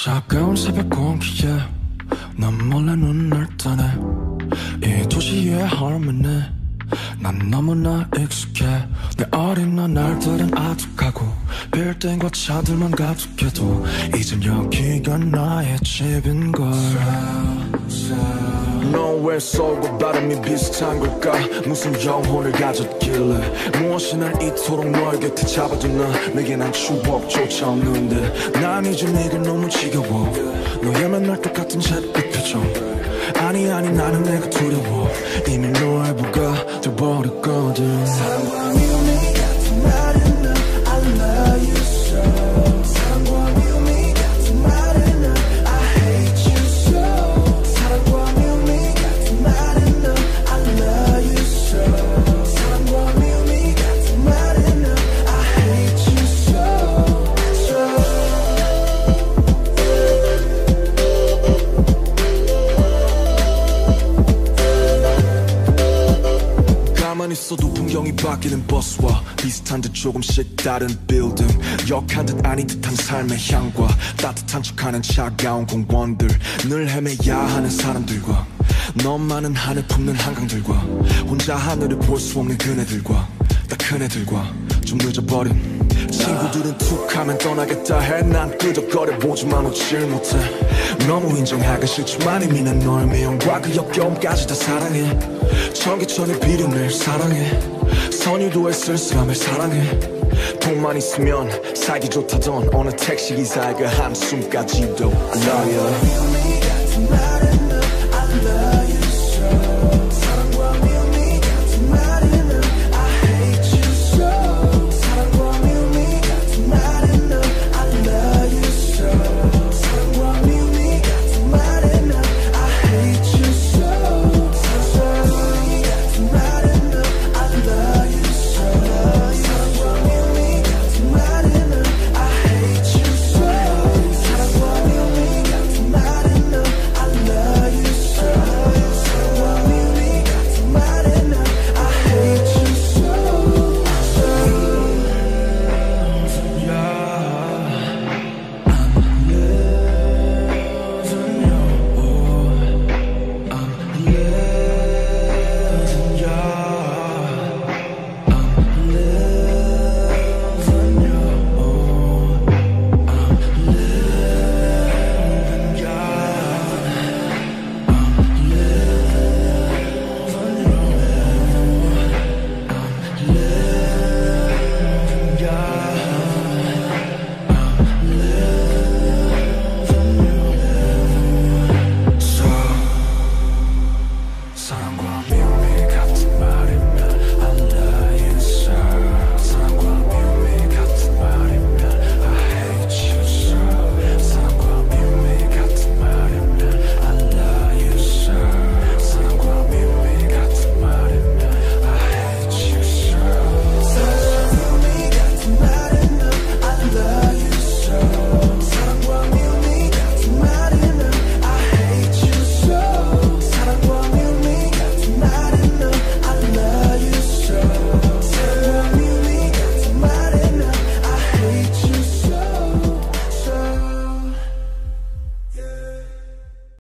차가운 새벽 공기에 난 몰래 눈을 뜨네. 이 도시의 harmony 난 너무나 익숙해. 내 어린 날들은 아득하고 빌딩과 차들만 가득해도 이젠 여기가 나의 집인걸. 넌 왜 서울과 바람이 비슷한 걸까? 무슨 영혼을 가졌길래 무엇이 날 이토록 너의 곁에 잡아두나. 내게 난 추억조차 없는데 난 이제 네가 너무 지겨워. 너의 맨날 똑같은 잿빛 표정. 아니 나는 내가 두려워. 이미 너의 부가 돼버렸거든. 사랑과 미움이 같은 말은 난 I love you so. 사랑과 미움이 같은 말은 난 I hate you so. 사랑과 미움이 같은 말은 난 I love you so. 사랑과 미움이 같은 말은 난 I hate you so. 가만히 있어도 풍경이 바뀌는 버스와 비슷한 듯 조금씩 다른 빌딩. 역한 듯 아닌 듯한 삶의 향과 따뜻한 척하는 차가운 공원들. 늘 헤매야 하는 사람들과 너만은 하늘 품는 한강들과 혼자 하늘을 볼 수 없는 그네들과 딱 그네들과 좀 늦어버린 친구들은 툭 하면 떠나겠다 해. 난 끄덕거려보지만 웃질 못해. 너무 인정하기 싫지만 이미 난 널 미움과 그 역겨움까지 다 사랑해. 전기천의 비린내 사랑해. 선유도의 쓸쓸함을 사랑해. 돈만 있으면 살기 좋다던 어느 택시기사의 그 한숨까지도 I love you.